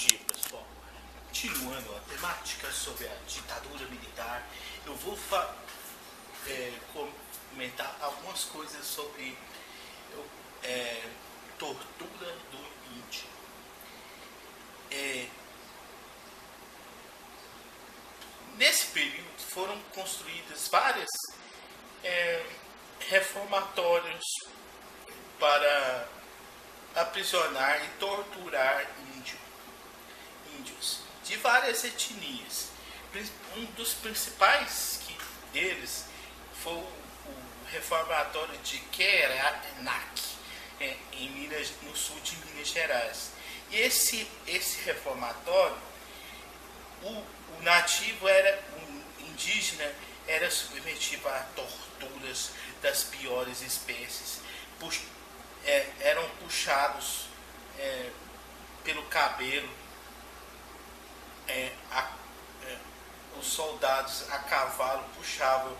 dia, pessoal. Continuando a temática sobre a ditadura militar, eu vou comentar algumas coisas sobre tortura do índio. Nesse período foram construídas várias reformatórios para aprisionar e torturar índios de várias etnias. Um dos principais deles foi o reformatório de Queranac, no sul de Minas Gerais. E esse reformatório, o nativo o indígena era submetido a torturas das piores espécies. Eram puxados pelo cabelo, os soldados a cavalo puxavam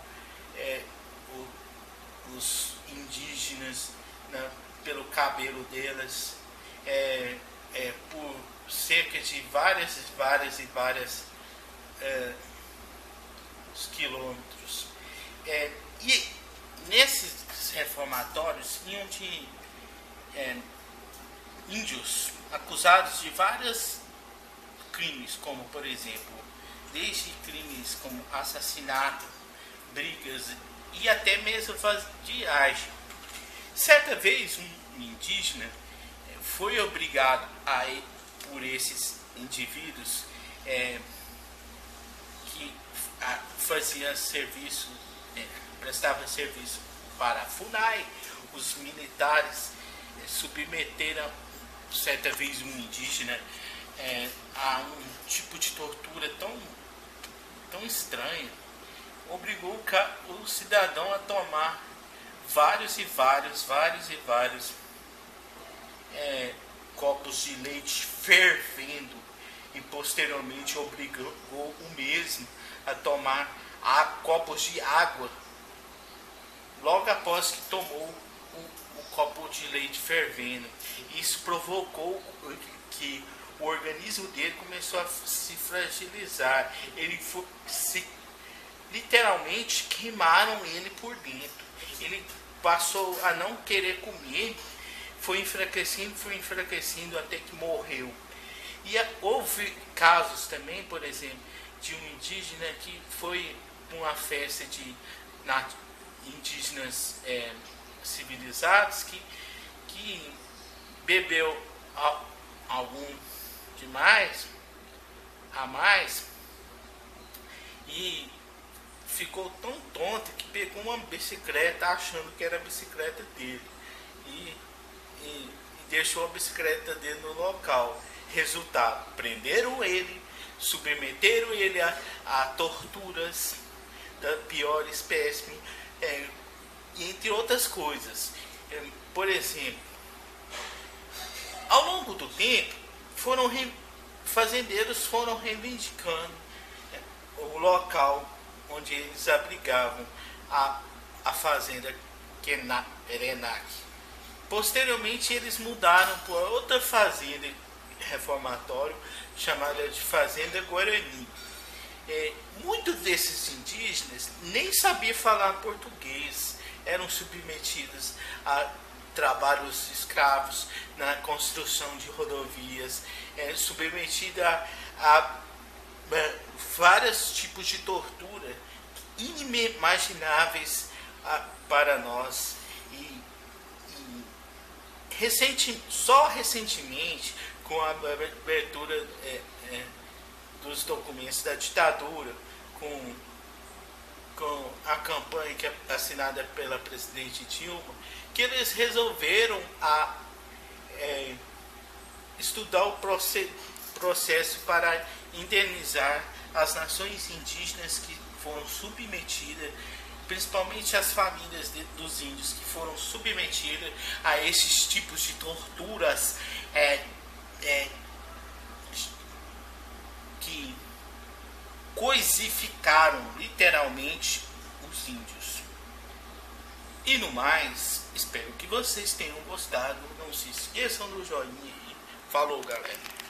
os indígenas, né, pelo cabelo deles, por cerca de várias quilômetros. E nesses reformatórios iam de índios acusados de vários crimes, como por exemplo, desde crimes como assassinato, brigas e até mesmo vadiagem. Certa vez um indígena foi obrigado por esses indivíduos que faziam serviço, prestavam serviço para a FUNAI. Os militares submeteram certa vez um indígena a um tipo de tortura tão estranha. Obrigou o cidadão a tomar vários copos de leite fervendo, e posteriormente obrigou o mesmo a tomar copos de água logo após que tomou o copo de leite fervendo. Isso provocou que o organismo dele começou a se fragilizar. Literalmente queimaram ele por dentro. Ele passou a não querer comer, foi enfraquecendo até que morreu. E houve casos também, por exemplo, de um indígena que foi uma festa de indígenas civilizados que bebeu algum a mais e ficou tão tonto que pegou uma bicicleta achando que era a bicicleta dele e deixou a bicicleta dele no local. Resultado, prenderam ele, submeteram ele a torturas da pior espécie, entre outras coisas. Por exemplo, ao longo do tempo, fazendeiros foram reivindicando o local onde eles abrigavam a fazenda Queranac. Posteriormente, eles mudaram para outra fazenda reformatório chamada de Fazenda Guarani. Muitos desses indígenas nem sabiam falar português, eram submetidos a trabalhos escravos na construção de rodovias, submetidos a vários tipos de tortura inimagináveis para nós. Só recentemente, com a abertura dos documentos da ditadura, com a campanha que é assinada pela presidente Dilma, que eles resolveram estudar o processo para indenizar as nações indígenas que foram submetidas, principalmente as famílias dos índios que foram submetidas a esses tipos de torturas que coisificaram literalmente os índios. E no mais, espero que vocês tenham gostado. Não se esqueçam do joinha. Falou, galera.